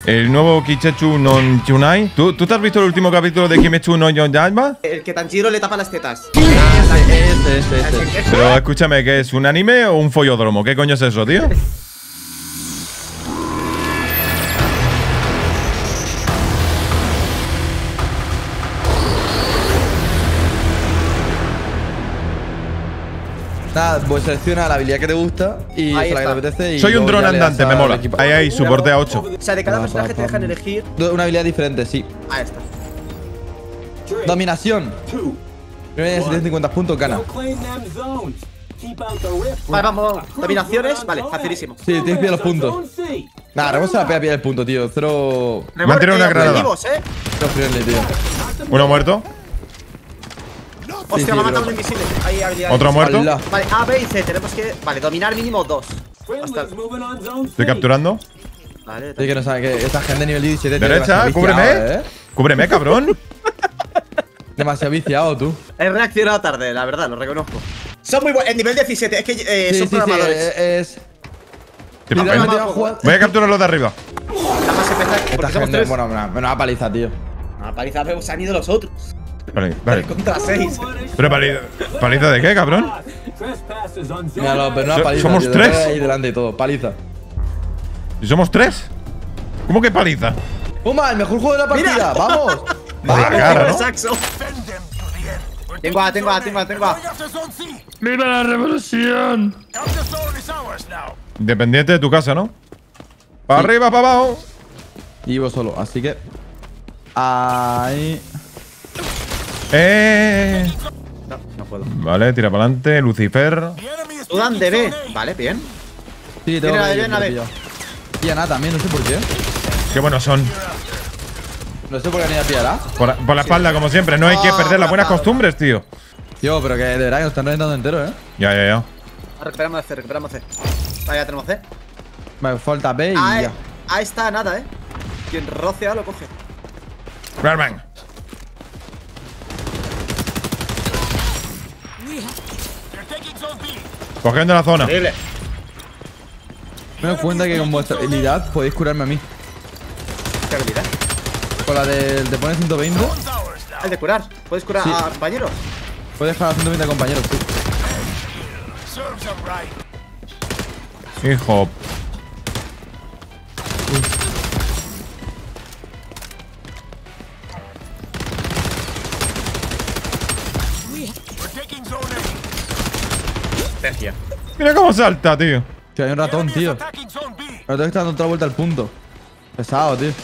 El nuevo Kimetsu no Yunai. ¿Tú te has visto el último capítulo de Kimetsu no Yaiba? El que Tanjiro le tapa las tetas. Ese. Pero escúchame, ¿qué es? ¿Un anime o un follódromo? ¿Qué coño es eso, tío? Nada, pues selecciona la habilidad que te gusta y Ahí la que te está. apetece. Y Soy un luego dron ya le das andante, me al mola. equipo. Ahí, soporte a 8. O sea, de cada personaje te dejan elegir. Una habilidad diferente, sí. Ahí está. Dominación. Primera de 750 puntos, gana. Vale, vamos. Dominaciones. Vale, facilísimo. Sí, tienes que pillar los puntos. Nada, Remo se la pega a pillar el punto, tío. Cero. Me han tirado una granada. Cero friendly, tío. Uno muerto. Hostia, sí, me ha matado bro. un invisible. Hay habilidades. Otro muerto. Hola. Vale, A, B y C. Tenemos que. Vale, dominar mínimo 2. Estoy capturando. Vale, Sí, que no sabe que esta gente de nivel 17 tío, Derecha, demasiado cúbreme. viciado, Cúbreme, cabrón. Demasiado viciado, tú. he reaccionado tarde, la verdad, lo reconozco. Son muy buenos. El nivel 17, es que son Sí, programadores. es. Qué papel. Literalmente va a jugar. Voy a capturar los de arriba. Nada más empezar. Esta Porque somos gente, 3. bueno, menos paliza, tío. A paliza, pero se han ido los otros. Vale. Contra 6. ¿Pero paliza de qué, cabrón? Míralo, pero una paliza. Somos tío, tres. te ahí delante y todo, paliza. ¿Y somos 3? ¿Cómo que paliza? ¡Pumba! ¡El mejor juego de la partida! Mira. ¡Vamos! La cara, ¿no? Saxo. Tengo A. ¡Mira la revolución! Independiente de tu casa, ¿no? Para arriba, para abajo. Y vos solo, así que. Ahí. No puedo. Vale, tira para adelante. Lucifer. Sudan de B. Vale, bien. Sí, tengo Mira, que ven a ver. Y a nada también, no sé por qué. Qué buenos son. No sé por qué ni a pillar, ¿ah? Por la espalda, como siempre. No hay que perder las buenas costumbres, tío. Tío, pero que de verdad que nos están reventando entero, Ya. Recuperamos C. Vale, ya tenemos C. Me falta B y A, ya. A está nada, Quien roce A lo coge. Rarman. Cogiendo la zona. Horrible. Me doy cuenta que con vuestra habilidad podéis curarme a mí. ¿Qué habilidad? Con la del te pones 120, El de curar. ¿Puedes curar Sí. a compañeros? puedes dejar a 120 compañeros, sí. Hijo. Tercia. Mira cómo salta, tío. Tío, hay un ratón, tío. El ratón está dando otra vuelta al punto. Pesado, tío.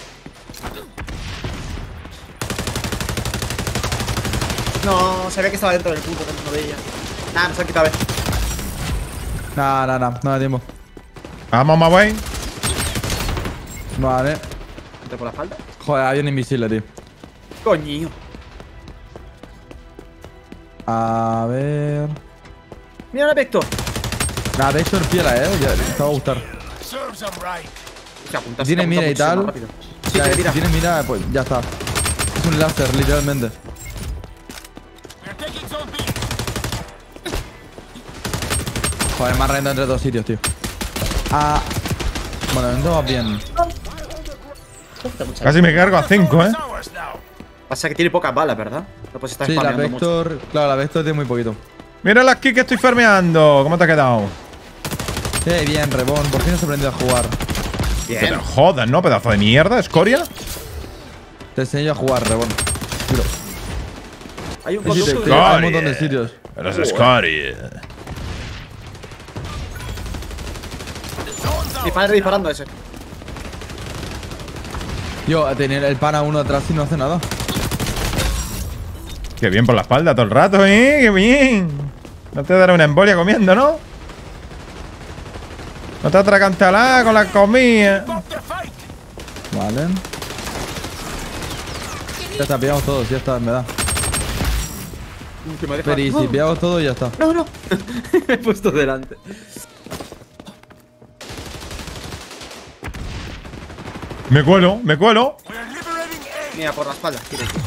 No, se ve que estaba dentro del punto que no veía. Nada, nos han quitado B. Nah, no da tiempo. Vamos, my way. Vale. ¿Entra por la espalda? Joder, hay un invisible, tío. Coño. A ver. Mira el Vector. Nada, Vector piela, ya, te va a gustar. Se apunta, Tiene mira y tal. Sí, Ya, tiene mira. si tiene mira, pues ya está. Es un láser, literalmente. Joder, me ha reventado entre dos sitios, tío. Bueno, dentro va bien. Casi me cargo a 5, ¿eh? Pasa que tiene pocas balas, ¿verdad? No puedes estar Sí, la spameando mucho. Vector. Claro, la Vector tiene muy poquito. Mira la kick que estoy farmeando. ¿Cómo te ha quedado? Bien, Rebón. Por fin has aprendido a jugar. Que Bien. te jodas, ¿no? Pedazo de mierda, escoria. Te enseño a jugar, Rebón. Tiro. Hay un Sí, sí, conducto hay un de... montón de sitios. Eres escoria. Mi padre disparando a ese. Yo, a tener el pana uno atrás y no hace nada. Qué bien por la espalda todo el rato, ¿eh? Qué bien. No te dará una embolia comiendo, ¿no? No te atracantalá con la comida. Vale. Ya está, pillamos todos, ya está, me da. Que me deja... Pero easy, pillamos todo y ya está. No, no. Me he puesto delante. Me cuelo, me cuelo. Mira, por la espalda. Tira, tira.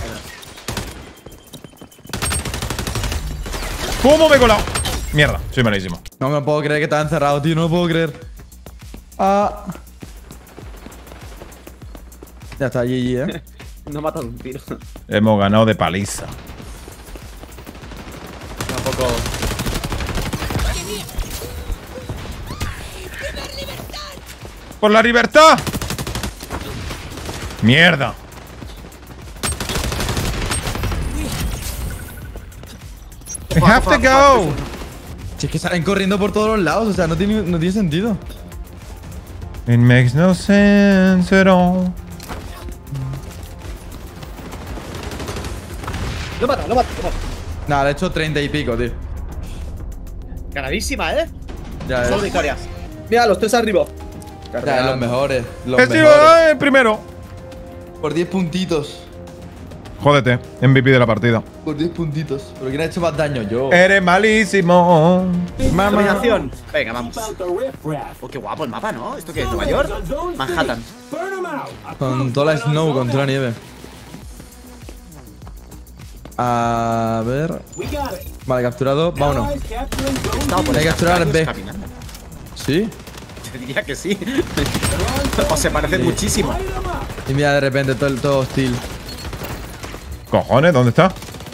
¿Cómo me he colado? Mierda, soy malísimo. No me puedo creer que está encerrado, tío, no lo puedo creer. Ya está, GG, No ha matado un tiro. Hemos ganado de paliza. Tampoco. ¡Por la libertad! ¡Mierda! We have to go. Si es que salen corriendo por todos los lados, o sea, no tiene sentido. It makes no sense at all. Lo mata, lo mata, lo mata. Nada, le he hecho 30 y pico, tío. Ganadísima, ¿eh? Ya, Solo victorias. Mira, los tres arriba. ya, los mejores. Los He sido mejores. el primero. Por 10 puntitos. Jódete, MVP de la partida. Por 10 puntitos. ¿Pero quién ha hecho más daño? Yo. Eres malísimo. Mamá. Dominación. Venga, vamos. Oh, qué guapo el mapa, ¿no? ¿Esto qué es? ¿Nueva York? Manhattan. Con toda la snow, con toda la nieve. A ver. Vale, capturado. Vámonos. Estaba por Hay que capturar estos B. caminando. ¿Sí? Te diría que sí. O se parecen muchísimo. Y mira, de repente todo hostil. Cojones, ¿dónde está?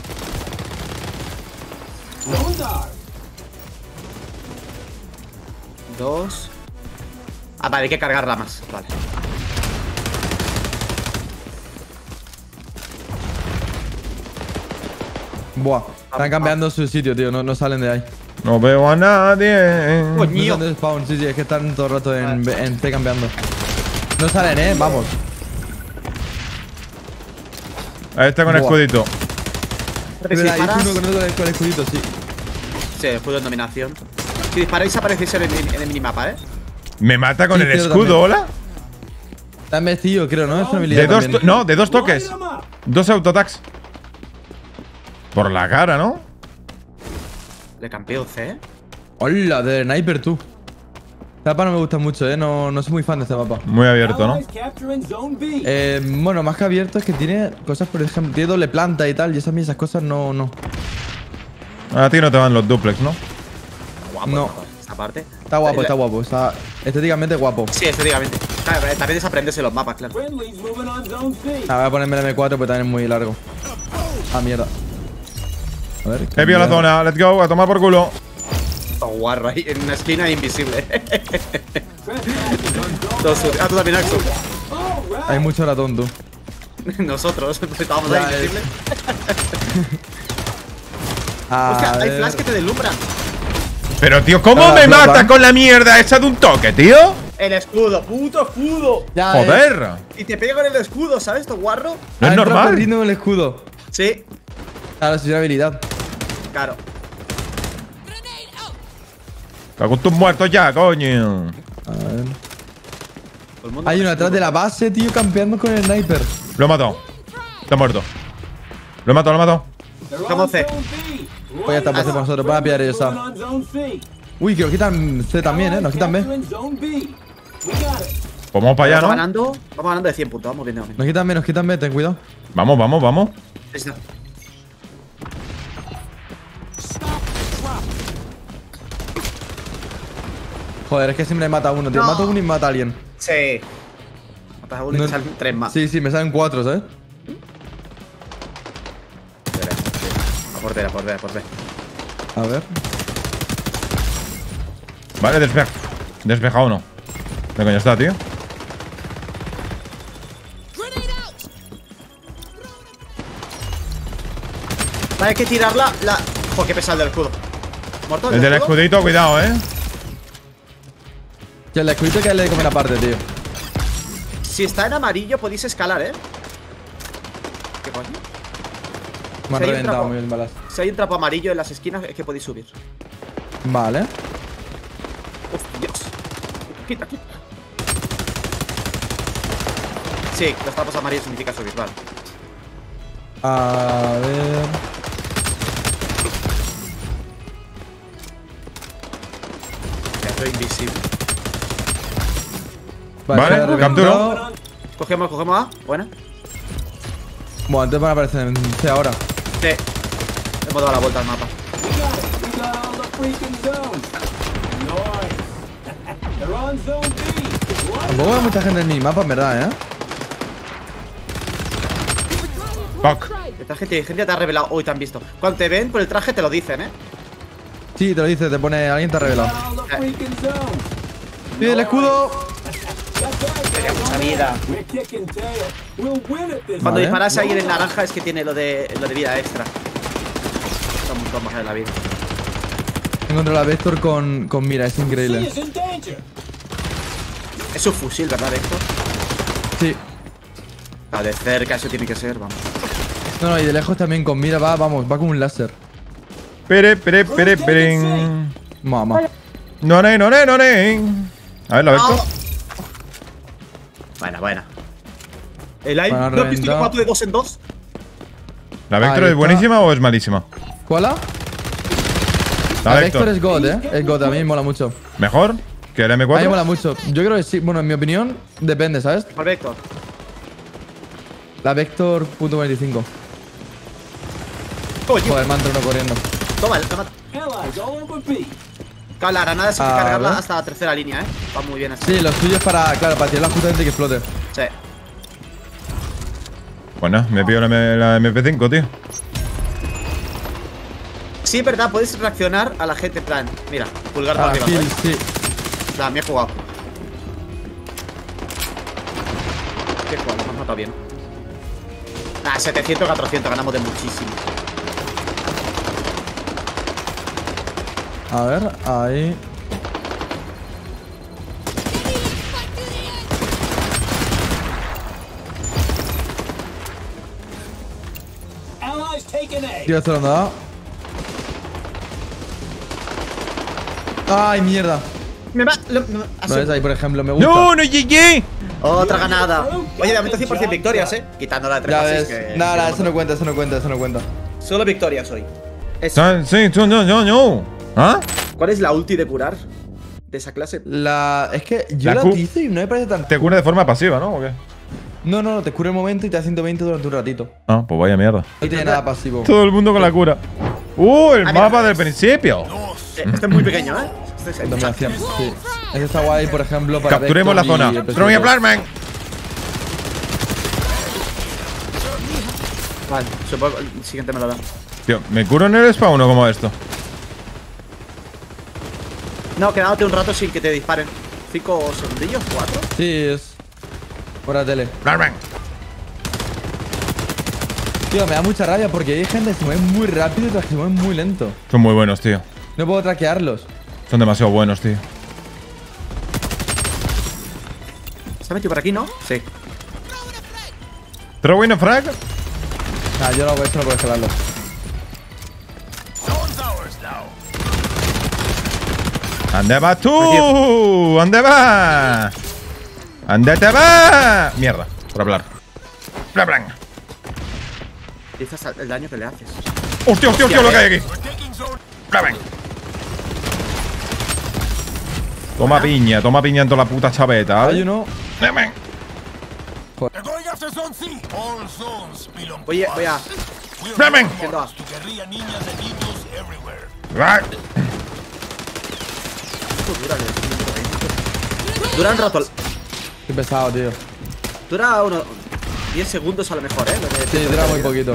Dos. Ah, vale, hay que cargarla más. Vale. Buah. Están cambiando su sitio, tío. No salen de ahí. No veo a nadie. No Coño. salen de spawn. Sí, es que están todo el rato en T cambiando. No salen, vamos. Ahí está con Buah. escudito. Si Pero hay disparas. uno con el escudito, sí. Sí, escudo en dominación. Si disparáis aparecéis en el minimapa, ¿eh? Me mata con Sí, el pero escudo, también. hola. Está vestido, creo, ¿no? Es una habilidad De dos, también. no, de 2 toques. 2 autotacks. Por la cara, ¿no? Le campeo C, ¿eh? Hola, de sniper, tú. Este mapa no me gusta mucho, No soy muy fan de este mapa. Muy abierto, ¿no? Bueno, más que abierto es que tiene cosas, por ejemplo, tiene doble planta y tal. Y esas cosas no. A ti no te van los duplex, ¿no? Guapo, No. esta parte. Está guapo, está guapo. Está estéticamente guapo. Sí, estéticamente. Claro, también desaprenderse los mapas, claro. Voy a ponerme el M4 porque también es muy largo. Ah, mierda. A ver. He pillado la zona, let's go, a tomar por culo. Está guarro ahí, en una esquina invisible. Ah, tú también, Axel. Hay mucho ratón, tú. Nosotros, estábamos Ya, ahí invisibles. A Hostia, hay ver. flash que te deslumbran. Pero, tío, ¿cómo Ahora, me Bloodbath. mata con la mierda esa de un toque, tío? El escudo, puto escudo. Ya, Joder. Y te pega con el escudo, ¿sabes? Esto guarro. No es normal. corriendo con el escudo. Sí, Claro, sí, es una habilidad. claro. Cago en tus muertos ya, coño. A ver. Todo el mundo Hay con uno detrás escudo. de la base, tío, campeando con el sniper. Lo he matado. Está muerto. Lo he matado. Estamos C. Pues ya está, pues para nosotros. Van a pillar ellos, ¿sabes? Uy, que nos quitan C también, Nos quitan B. Pues vamos para allá, Vamos ¿no? ganando de 100 puntos, vamos bien, vamos bien. Nos quitan B, ten cuidado. Vamos. Ahí está. Joder, es que siempre me mata uno, tío. No. Mato uno y mata a alguien. Sí. Matas a uno y No- te salen 3 más. Sí, me salen 4, ¿sabes? A por B, a por B, a por B. A ver. Vale, despejado uno. ¿Qué coño está, tío? Vale, hay que tirarla. Joder, qué pesado el del escudo. ¿Muerto El del escudito, cuidado, Que el escudito hay que le comer aparte, tío. Si está en amarillo, podéis escalar, ¿eh? ¿Qué coño? Me han Si hay un reventado trapo. muy bien balas. Si hay un trapo amarillo en las esquinas, es que podéis subir. Vale. Uf, Dios. Quita, quita. Sí, los trapos amarillos significa subir, vale. A ver. Ya estoy invisible. Vale, se ha reventado. capturo. Cogemos A. Buena. Bueno, antes van a aparecer en C ahora. Sí. Hemos dado la vuelta al mapa. Tampoco hay mucha gente en mi mapa, en verdad, Fuck. El traje inteligente te ha revelado. Uy, te han visto. Cuando te ven por el traje te lo dicen, Sí, te lo dice, te pone. Alguien te ha revelado. ¡Sí, el escudo! Tenía mucha vida. Cuando Vale. disparas ahí en el naranja es que tiene lo de vida extra. Está un montón más de la vida. Encontré la Vector con mira, es increíble. Es un fusil, ¿verdad, Héctor? Sí. Ah, de cerca eso tiene que ser, vamos. No, y de lejos también con mira, va como un láser. Pere. Mamá. No. A ver, la Vector. Buena. El aire. Para ¿No has visto que reventar. mato de 2 en 2? ¿La Vector Ahí es está. buenísima o es malísima? ¿Cuál? La La Vector Vector. es God, Es God, a mí me mola mucho. ¿Mejor que el A mí me mola M4? mucho. Yo creo que sí. Bueno, en mi opinión, depende, ¿sabes? ¿Cuál Héctor? La Vector .25. Coño, Joder, me ha entrado uno corriendo. toma, toma. Claro, la granada sin A cargarla ver. hasta la tercera línea, Va muy bien así. Sí, los suyos para, claro, para tirarla justamente y que explote. Sí. Bueno, me pido la MP5, tío. Sí, es verdad, puedes reaccionar a la gente en plan. Mira, pulgar para Ah, arriba. kill, ¿sabes? sí. Me he jugado. Qué jugado, me has matado bien. 700, 400, ganamos de muchísimo. A ver, ahí. Tío, esto lo han dado. Ay, mierda. Me va. ¿Lo ves ahí, por ejemplo? Me gusta. ¡No llegué! Otra ganada. Oye, de momento 100% victorias, Quitando la de Ya 3 ves. que. Nada, eso no cuenta, eso no cuenta, eso no cuenta. Solo victorias hoy. Eso. Sí, no. ¿Ah? ¿Cuál es la ulti de curar de esa clase? Es que yo La la Q- utilizo y no me parece tan. Te cura de forma pasiva, ¿no? ¿O qué? No, te cura el momento y te da 120 durante un ratito. Ah, pues vaya mierda. No tiene nada pasivo. Todo el mundo con la cura. El Ah, mira. mapa del principio. Este es muy pequeño, Este es Dominación, sí. Este está guay, por ejemplo, para. Capturemos la Vector y zona. el Throw me a PSP. flashbang. Vale, supongo que el siguiente me lo da. Tío, ¿me curo en el spawn o como esto? No, quedándote un rato sin que te disparen. 5 segundillos, 4. Sí, es. Por la tele. Flashbang. Tío, me da mucha rabia porque hay gente que se mueve muy rápido y otras que se mueven muy lento. Son muy buenos, tío. No puedo traquearlos. Son demasiado buenos, tío. ¿Se ha metido por aquí, no? Sí. Throw in a frag. Nah, yo no hago eso, no puedo escalarlo. ¿Dónde vas tú? ¿Dónde vas? ¿Dónde te vas? Mierda, por hablar. Flashbang. Dices el daño que le haces. Hostia, lo que hay aquí. Flashbang. Toma piña en toda la puta chaveta, Hay ¿vale? uno. Flashbang. Oye, voy a. Flashbang. Haciendo A. Ah, Dura un rato. Qué pesado, tío. Dura unos 10 segundos a lo mejor, lo de- Sí, dura muy poquito.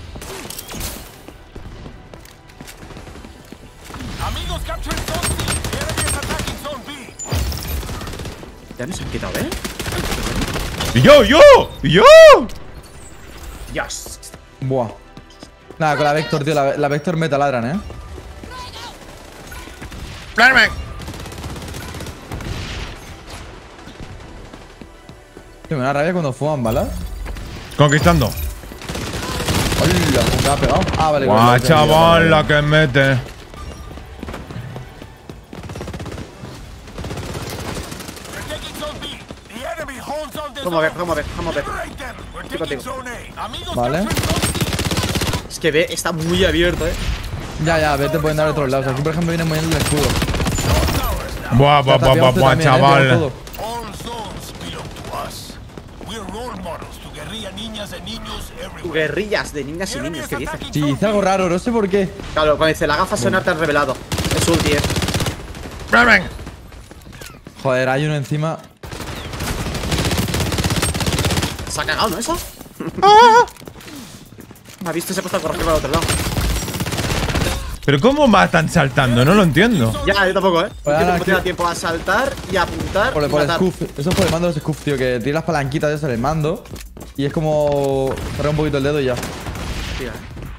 Ya nos han quitado, Y yo. Dios. Buah. Nada, con la Vector, tío. La Vector me taladran, Flashbang. Tío, me da rabia cuando fuman balas. Conquistando. Hola, ¿cómo me ha pegado? Ah, vale. Guau, vale, chaval, la que mete. Vamos a ver. Estoy contigo. Vale. Es que B está muy abierto, Ya, vete, pueden dar de otros lados. Aquí, por ejemplo, viene muy bien el escudo. Buah, También, chaval. todo. Guerrillas de niñas y niños, ¿qué dices? Sí, hice algo raro, no sé por qué. Claro, cuando dice la gafa sonar te han revelado. Es ulti, Flashbang. Joder, hay uno encima. Se ha cagado, ¿no? Eso. Me ha visto y se ha puesto a correr para el otro lado. Pero ¿cómo matan saltando? No lo entiendo. Ya, yo tampoco, ¿eh? No Ahora entiendo cómo aquí- te da tiempo a saltar y a apuntar Por y el matar. scuff. Eso es por el mando de los scuff, tío. Que tiene las palanquitas de eso en el mando. Y es como. Cerrar un poquito el dedo y ya. Tía,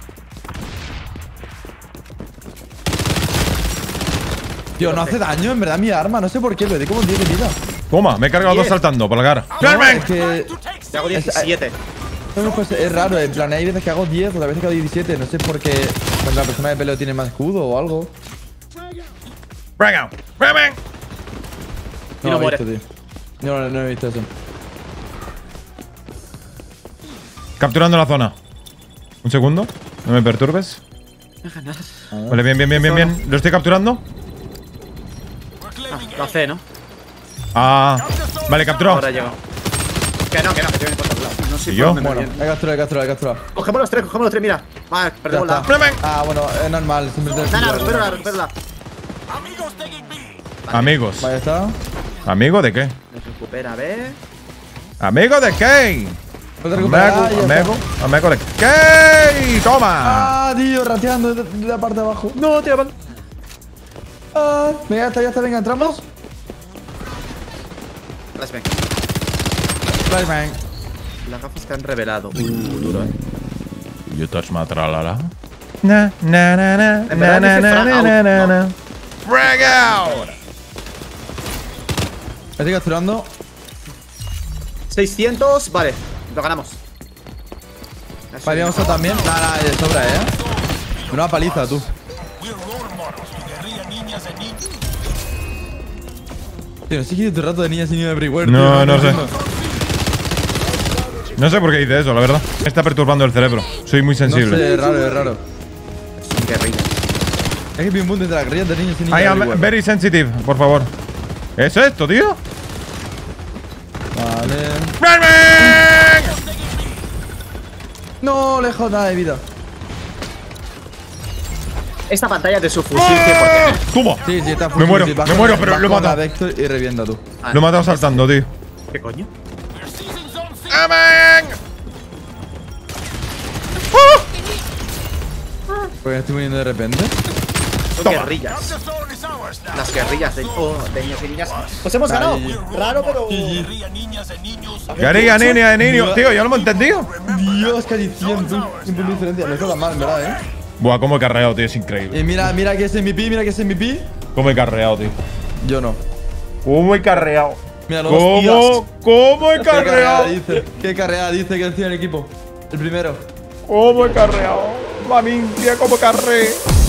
Tío, no hace daño, en verdad, mi arma. No sé por qué, le di como 10 de vida. Toma, me he cargado dos 10. saltando por la cara. No, ¡Flashbang! es que. Te hago 17. Pues es raro, en plan, hay veces que hago 10, otras veces que hago 17. No sé por qué. Pues la persona de pelo tiene más escudo o algo. Bring out. Flashbang. Y no lo he muere. visto, tío. No he visto eso. Capturando la zona. Un segundo. No me perturbes. Vale, bien, bien, bien, bien, bien. ¿Lo estoy capturando? Ah, lo hace, ¿no? Ah. Vale, capturado. Ahora llego. Que no, que te viene por otro lado. No sé ¿Y por yo? dónde me Bueno, viene. he capturado. Cogemos los tres, mira. Vale, Ya perdemos la. está. Flashbang. Ah, bueno, es normal. Simplemente Nada, recupérala. Amigos. Vale, está. ¿Amigo de qué? Me recupera, ¿ves? ¿Amigo de qué? Puedes recuperar, Amigo, ya está. amigo, amigo de qué. Toma. Ah, tío, rateando de la parte de abajo. No, tío, Ah, venga, ya está, venga, entramos. Flashbang. Flashbang. Las gafas que han revelado. Duro, ¿eh? You touch my tralala. Na, na, na, na, En verdad na, dice na, frag na, out, na, na, ¿no? na. Frag out. Estoy capturando. 600, vale. Lo ganamos. Vale, vamos a también. Nada, de sobra, Una paliza, tú. Tío, no sé qué tu rato de niñas y niños everywhere. No, tío, no sé. entiendo. No sé por qué dice eso, la verdad. Me está perturbando el cerebro. Soy muy No sensible. sé, es raro. Es un guerrilla. Es que vi un mundo de las guerrillas de niños y niñas I am everywhere. very sensitive, por favor. ¿Qué es esto, tío? Vale. ¡Flashbang! No, lejos nada de vida. Esta pantalla es de su fusil 100%. ¡Toma! Sí, está Me muero, fusil, vas me con muero, la- pero vas lo he con la matado. Vector y revienta tú. Ah, Lo he matado saltando, tío. ¿Qué coño? ¡Amén! Porque estoy muriendo de repente. Son guerrillas. Las guerrillas de niños y niñas. Pues hemos ganado. Raro, pero. Guerrilla, niña, de niño. Tío, ya lo hemos entendido. Dios, casi 100, tú. 100 puntos de diferencia. No está tan mal, en verdad, Buah, cómo he carreado, tío. Es increíble. Y mira que es MVP. Cómo he carreado, tío. Yo no. Cómo he carreado. Mira, los dos. ¿Cómo he ¿Qué carrera carreado? dice? ¿Qué carrera dice que decía el equipo? El primero. ¿Cómo he carreado? Mami, mira cómo carré.